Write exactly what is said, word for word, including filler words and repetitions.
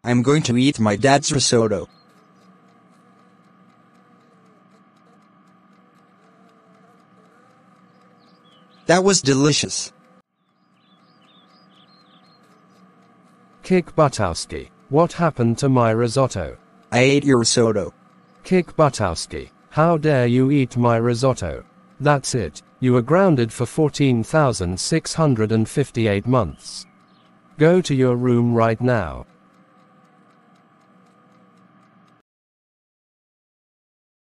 I'm going to eat my dad's risotto. That was delicious. Kick Butowski. What happened to my risotto? I ate your risotto. Kick Butowski. How dare you eat my risotto? That's it. You are grounded for fourteen thousand six hundred fifty-eight months. Go to your room right now.